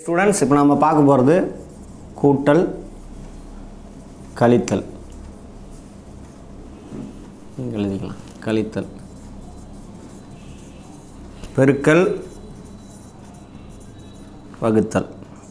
Students இப்போ நம்ம பார்க்க போகிறது கூட்டல் கழித்தல். எழுதிக்கலாம். கழித்தல், பெருக்கல், வகுத்தல்.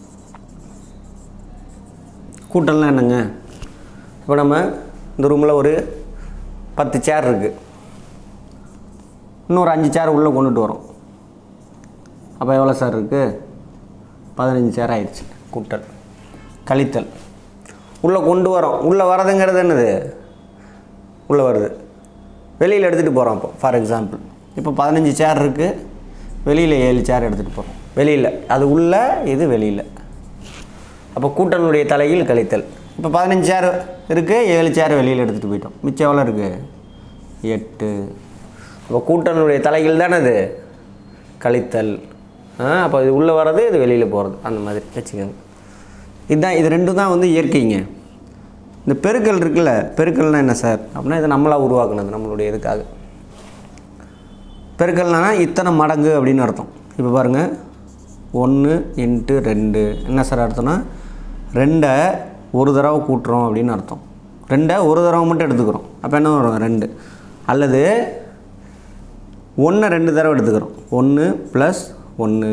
கூட்டல்னா என்னங்க? இப்போ நம்ம இந்த ரூமில் ஒரு 10 சேர் இருக்குது, இன்னொரு 5 சேர் உள்ளே கொண்டுட்டு வரோம். அப்போ எவ்வளோ சார் இருக்குது? 15 சேர் ஆயிடுச்சு. கூட்டல். கழித்தல், உள்ளே கொண்டு வரோம். உள்ளே வரதுங்கிறது என்னது? உள்ளே வருது, வெளியில் எடுத்துகிட்டு போகிறோம். அப்போ ஃபார் எக்ஸாம்பிள் இப்போ 15 சேர் இருக்குது, வெளியில் 7 சேர் எடுத்துகிட்டு போகிறோம். வெளியில் அது உள்ளே, இது வெளியில். அப்போ கூட்டலுடைய தலையில் கழித்தல். இப்போ 15 சேர் இருக்குது, 7 சேர் வெளியில் எடுத்துகிட்டு போயிட்டோம். மிச்சம் எவ்வளோ இருக்குது? 8. அப்போ கூட்டலுடைய தலையில் தானே அது கழித்தல். அப்போ இது உள்ளே வர்றது, இது வெளியில் போகிறது, அந்த மாதிரி வச்சுக்கோங்க. இதுதான், இது ரெண்டும் தான் வந்து இயற்கைங்க. இந்த பெருக்கல் இருக்குல்ல, பெருக்கல்னால் என்ன சார் அப்படின்னா இது நம்மளாக உருவாக்குனது, நம்மளுடைய இதுக்காக. பெருக்கல்னா இத்தனை மடங்கு அப்படின்னு அர்த்தம். இப்போ பாருங்கள், 1 × 2 என்ன சார் அர்த்தம்னா 2 ஒரு தடவை கூட்டுறோம் அப்படின்னு அர்த்தம். 2 ஒரு தடவை மட்டும் எடுத்துக்கிறோம். அப்போ என்ன வரும்? 2. அல்லது 1 2 தடவை எடுத்துக்கிறோம். 1 + 1.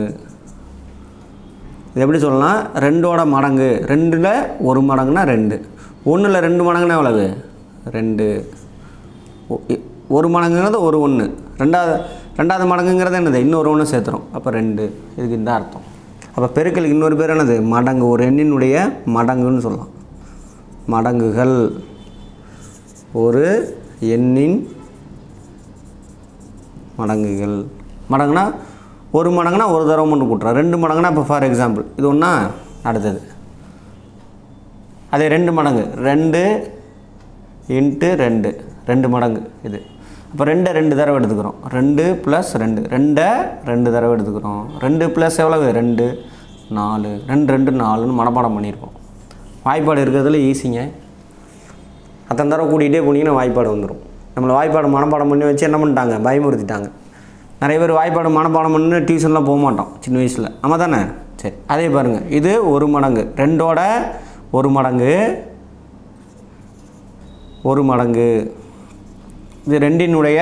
இது எப்படி சொல்லலாம்? 2ஓட மடங்கு, 2ல் 1 மடங்குனா 2, 1ல் 2 மடங்குனா எவ்வளவு? 2. 1 மடங்குங்கிறது ஒரு 1, ரெண்டாவது மடங்குங்கிறது என்னது? இன்னொரு 1 சேர்த்துறோம். அப்போ 2. இதுக்கு இந்த அர்த்தம். அப்போ பெருக்கலுக்கு இன்னொரு பேர் என்னது? மடங்கு. ஒரு எண்ணினுடைய மடங்குன்னு சொல்லலாம். மடங்குகள், ஒரு எண்ணின் மடங்குகள். மடங்குனா ஒரு மடங்குனா ஒரு தடவை மட்டும் கூட்டுறோம். 2 மடங்குனா இப்போ ஃபார் எக்ஸாம்பிள் இது ஒன்றா, அடுத்தது அதே 2 மடங்கு, 2 × 2 2 மடங்கு இது. அப்போ 2 2 தடவை எடுத்துக்கிறோம். 2 + 2 2 தடவை எடுத்துக்கிறோம். 2 + எவ்வளவு? 2 4. 2 2 4ன்னு மனப்பாடம் பண்ணியிருக்கோம். வாய்ப்பாடு இருக்கிறதுல ஈஸிங்க. அத்தனை தடவை கூட்டிகிட்டே போனீங்கன்னா வாய்ப்பாடு வந்துடும். நம்மளை வாய்ப்பாடு மனப்பாடம் பண்ணி வச்சு என்ன பண்ணிட்டாங்க? பயமுறுத்திட்டாங்க. நிறைய பேர் வாய்ப்பாடு மனப்பாடம் பண்ணி டியூஷன்லாம் போக மாட்டோம் சின்ன வயசில். ஆமாம் தானே? சரி, அதே பாருங்கள், இது 1 மடங்கு, 2ஓட 1 மடங்கு, 1 மடங்கு. இது 2னுடைய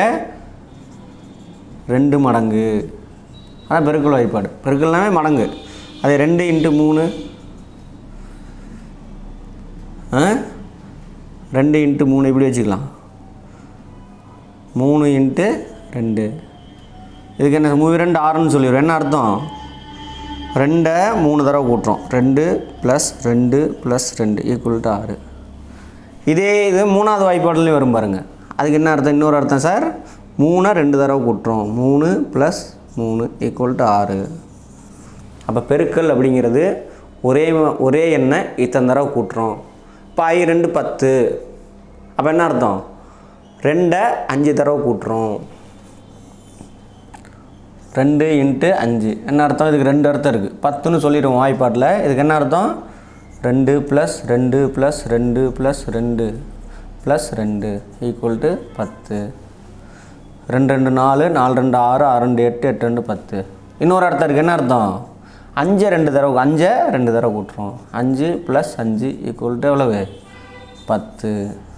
2 மடங்கு. அதான் பெருக்கல் வாய்ப்பாடு. பெருக்கல்னாவே மடங்கு. அது 2 × 3 2 × 3 இப்படி வச்சுக்கலாம். 3 × 2. இதுக்கு என்ன? 3 2 6ன்னு சொல்லிடுவோம். என்ன அர்த்தம்? 2 3 தடவை கூட்டுறோம். 2 + 2 + 2 = 6. இதே இது 3வது வாய்ப்பாடுலேயும் வரும் பாருங்கள். அதுக்கு என்ன அர்த்தம்? இன்னொரு அர்த்தம் சார், 3 2 தடவை கூட்டுறோம். 3 + 3 = 6. அப்போ பெருக்கல் அப்படிங்கிறது ஒரே எண்ணை இத்தனை தடவை கூட்டுறோம். இப்போ I 2 10. அப்போ என்ன அர்த்தம்? 2 5 தடவை கூட்டுறோம். 2 × 5 என்ன அர்த்தம்? இதுக்கு 2 அர்த்தம் இருக்குது. 10ன்னு சொல்லிடுவோம் வாய்ப்பாட்டில். இதுக்கு என்ன அர்த்தம்? 2 + 2 + 2 + 2 + 2 = 10. 2 2 4 4 2 6 6 2 8 8 2 10. இன்னொரு அர்த்தம் இருக்குது. என்ன அர்த்தம்? 5 2 தடவை 5 2 தடவை கூட்டுறோம். 5 + 5 = எவ்வளவு? 10.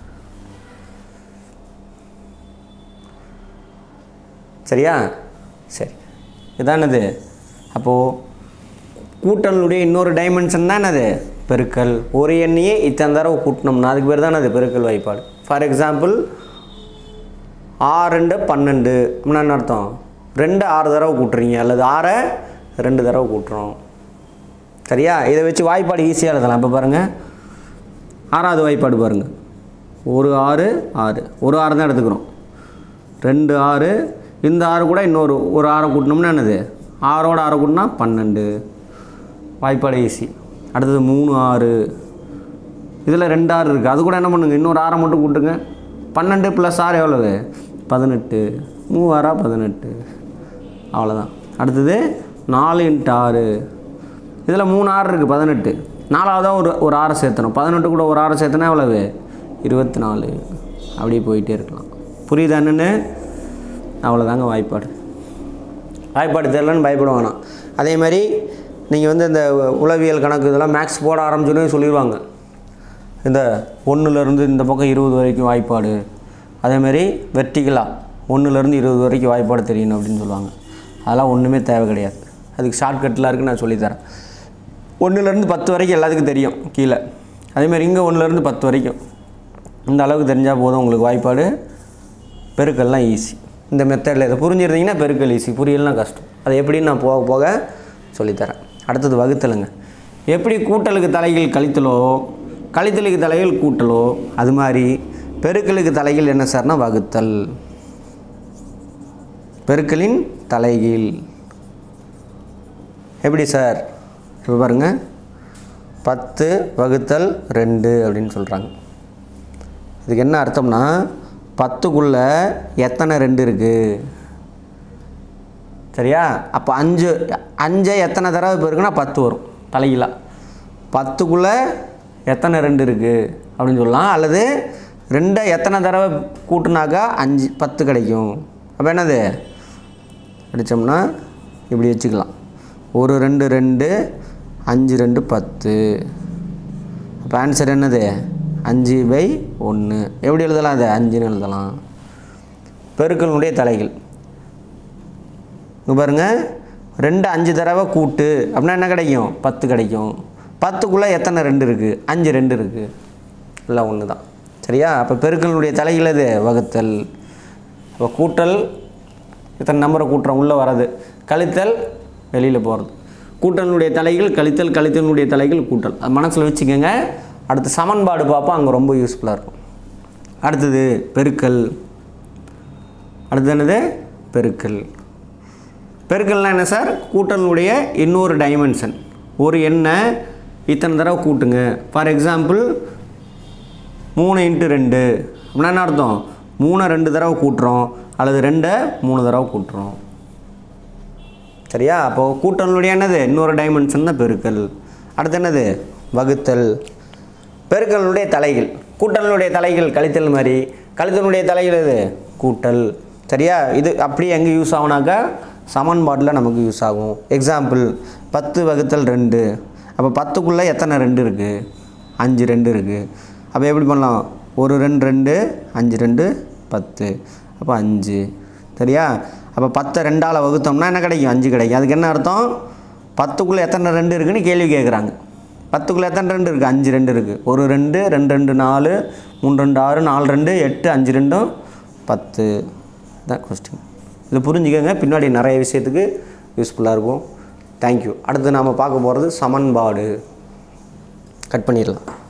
சரியா? சரி, இதான் என்னது? அப்போது கூட்டலுடைய இன்னொரு டைமென்ஷன் தான் என்னது? பெருக்கல். ஒரு எண்ணையே இத்தனை தடவை கூட்டினோம்னா அதுக்கு பேர் தான் அது பெருக்கல் வாய்ப்பாடு. ஃபார் எக்ஸாம்பிள் 6 2 12 அப்படின்னா என்ன அர்த்தம்? 2 6 தடவை கூட்டுறீங்க, அல்லது 6 2 தடவை கூட்டுறோம். சரியா? இதை வச்சு வாய்ப்பாடு ஈஸியாக எழுதலாம். இப்போ பாருங்கள், 6வது வாய்ப்பாடு பாருங்கள். 1 6 6 ஒரு 6 தான் எடுத்துக்கிறோம். 2 6, இந்த 6 கூட இன்னொரு 6 கூட்டினோம்னா என்னது? 6ஓட 6 கூட்டினா 12. வாய்ப்பாடு ஈஸி. அடுத்தது 3 6, இதில் 2 6 இருக்குது. அது கூட என்ன பண்ணுங்க? இன்னொரு 6 மட்டும் கூட்டுங்க. 12 + 6 எவ்வளவு? 18. 3 6 18. அவ்வளோதான். அடுத்தது 4 × 6, இதில் 3 6 இருக்குது, 18. 4வதாக ஒரு 6 சேர்த்தணும். 18 கூட ஒரு 6 சேர்த்தனா எவ்வளவு? 24. அப்படியே போயிட்டே இருக்கலாம். புரியுதா என்னென்னு? அவ்வளோதாங்க வாய்ப்பாடு. வாய்ப்பாடு தெரியலன்னு பயப்பட வேணாம். அதே மாதிரி நீங்கள் வந்து இந்த உளவியல் கணக்கு இதெல்லாம் மேக்ஸ் போட ஆரம்பிச்சோன்னே சொல்லிடுவாங்க, இந்த 1லேருந்து இந்த பக்கம் 20 வரைக்கும் வாய்ப்பாடு, அதேமாரி வெர்டிகலாக 1லேருந்து 20 வரைக்கும் வாய்ப்பாடு தெரியணும் அப்படின்னு சொல்லுவாங்க. அதெல்லாம் ஒன்றுமே தேவை கிடையாது. அதுக்கு ஷார்ட்கட்லாம் இருக்குது, நான் சொல்லித்தரேன். 1லேருந்து 10 வரைக்கும் எல்லாத்துக்கும் தெரியும் கீழே. அதேமாதிரி இங்கே 1லேருந்து 10 வரைக்கும் இந்த அளவுக்கு தெரிஞ்சால் போதும் உங்களுக்கு வாய்ப்பாடு. பெருக்கல்லாம் ஈஸி. இந்த மெத்தடில் இதை புரிஞ்சிருந்தீங்கன்னா பெருக்கல் ஈஸி, புரியலாம் கஷ்டம். அது எப்படின்னு நான் போக போக சொல்லித்தரேன். அடுத்தது வகுத்தலுங்க. எப்படி கூட்டலுக்கு தலைகள் கழித்தலோ கழித்தலுக்கு தலைகள் கூட்டலோ அது மாதிரி பெருக்கலுக்கு தலைகள் என்ன சார்னா வகுத்தல். பெருக்கலின் தலைகீழ் எப்படி சார்? இப்போ பாருங்கள், 10 வகுத்தல் 2 அப்படின்னு சொல்கிறாங்க. இதுக்கு என்ன அர்த்தம்னா 10க்குள்ளே எத்தனை 2 இருக்குது, சரியா? அப்போ 5 எத்தனை தடவை பெருக்குன்னா 10 வரும் தலைகீழாக. 10க்குள்ளே எத்தனை 2 இருக்குது அப்படின்னு சொல்லலாம். அல்லது 2 எத்தனை தடவை கூட்டினாக்கா 10 கிடைக்கும். அப்போ என்னது அடித்தோம்னா இப்படி வச்சுக்கலாம். 1 2 2 5 2 10. அப்போ ஆன்சர் என்னது 5/1. எப்படி எழுதலாம்? அது 5ன்னு எழுதலாம். பெருக்கலுடைய தலைகள் இங்கே பாருங்கள், 2 5 தடவை கூட்டு அப்படின்னா என்ன கிடைக்கும்? 10 கிடைக்கும். 10க்குள்ளே எத்தனை 2 இருக்குது? 5 2 இருக்குது. எல்லாம் ஒன்று தான், சரியா? அப்போ பெருக்கலுடைய தலைகள் அது வகுத்தல். அப்போ கூட்டல் இத்தனை நம்பரை கூட்டுறோம் உள்ளே வர்றது, கழித்தல் வெளியில் போகிறது. கூட்டலுடைய தலைகள் கழித்தல், கழித்தலுடைய தலைகள் கூட்டல். அது மனசில் வச்சுக்கோங்க. அடுத்து சமன்பாடு பார்ப்போம், அங்கே ரொம்ப யூஸ்ஃபுல்லாக இருக்கும். அடுத்தது பெருக்கல். அடுத்து என்னது? பெருக்கல். பெருக்கல்னால் என்ன சார்? கூட்டலுடைய இன்னொரு டைமென்ஷன். ஒரு எண்ணை இத்தனை தடவை கூட்டுங்க. ஃபார் எக்ஸாம்பிள் 3 × 2 அப்படின்னா என்ன அர்த்தம்? 3 2 தடவை கூட்டுறோம், அல்லது 2 3 தடவை கூட்டுறோம், சரியா? அப்போது கூட்டலுடைய என்னது? இன்னொரு டைமென்ஷன் தான் பெருக்கல். அடுத்து என்னது? வகுத்தல். பெருக்கலுடைய தலைகள். கூட்டலுடைய தலைகள் கழித்தல் மாதிரி, கழித்தலுடைய தலைகள் இது கூட்டல், சரியா? இது அப்படியே எங்கே யூஸ் ஆகுனாக்கா சமன்பாட்டில் நமக்கு யூஸ் ஆகும். எக்ஸாம்பிள் 10 வகுத்தல் 2. அப்போ 10க்குள்ளே எத்தனை 2 இருக்குது? 5 2 இருக்குது. அப்போ எப்படி பண்ணலாம்? 1 2 2 5 2 10. அப்போ 5, சரியா? அப்போ 10 2ஆல் வகுத்தோம்னா என்ன கிடைக்கும்? 5 கிடைக்கும். அதுக்கு என்ன அர்த்தம்? 10க்குள்ளே எத்தனை 2 இருக்குதுன்னு கேள்வி கேட்குறாங்க. 10க்குள்ளே எத்தனை 2 இருக்குது? 5 2 இருக்குது. 1 2 2 2 4 3 2 6 4 2 8 5 2 10 தான் கொஸ்டின். இது புரிஞ்சுக்கோங்க, பின்னாடி நிறைய விஷயத்துக்கு யூஸ்ஃபுல்லாக இருக்கும். தேங்க்யூ. அடுத்து நாம் பார்க்க போகிறது சமன்பாடு. கட் பண்ணிடலாம்.